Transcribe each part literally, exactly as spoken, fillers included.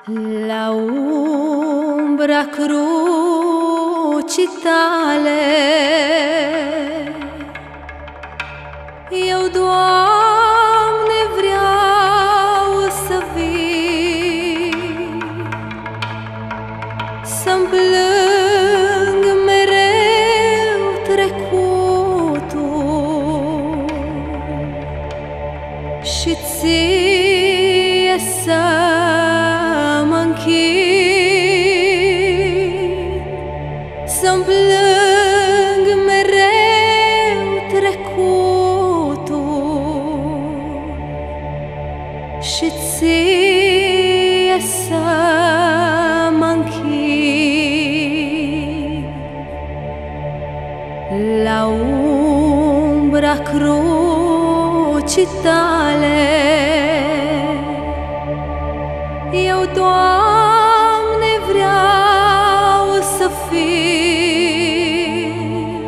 La umbra crucii tale, eu, Doamne, vreau să vin, să-mi plâng mereu trecutul și ție să mă închin, să-mi plâng mereu trecutul și ție să mă închin. La umbra crucii tale, eu, Doamne, vreau să fiu,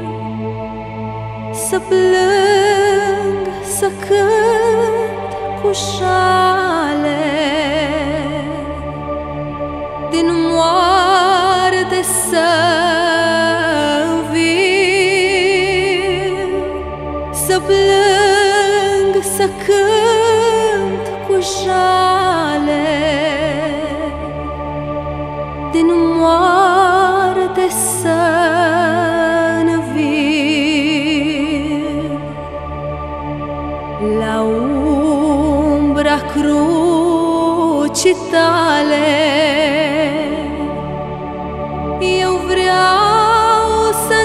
să plâng, să cânt cu șale, din moarte să înviu, să plâng, să cânt cu șale, din moarte să înviu. La umbra crucii tale, eu vreau să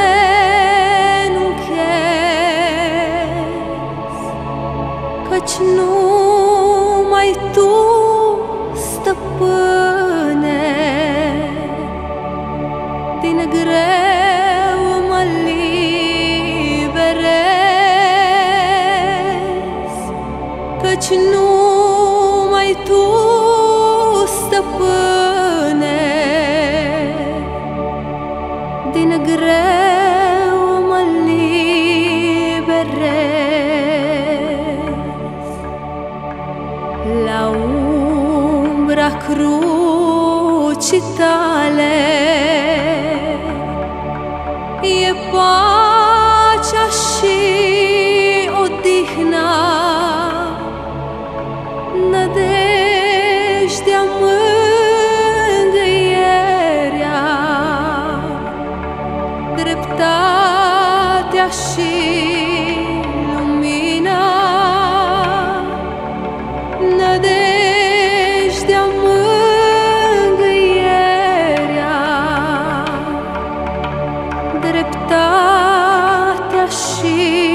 îngenunchez, căci numai Tu, Stăpâne, din greu mă liberez, căci numai Tu, Stăpâne, din greu mă liberez. La umbra crucii tale e pacea și odihna, nădejdea, mângâierea, dreptatea și lumina, nădejdea, mângâierea, dreptatea și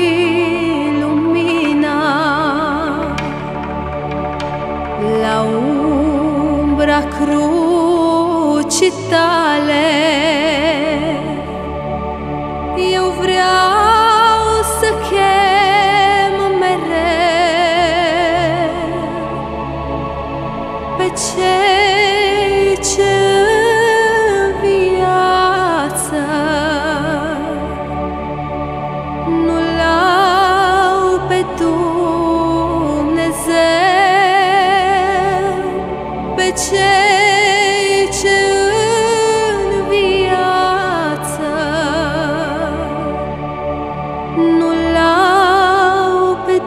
lumina. La umbra crucii tale, eu vreau să chem mereu pe cei ce în viață nu l-au pe Dumnezeu, pe cei ce în viață nu l-au pe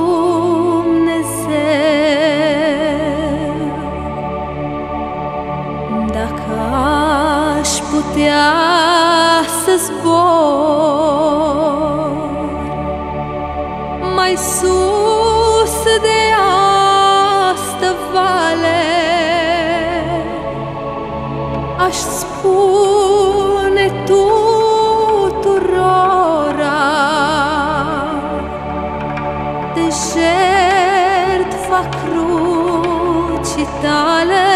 Dumnezeu. Dacă aș putea să zbor mai sus de astă vale, aș spune tuturora de jertfa crucii tale,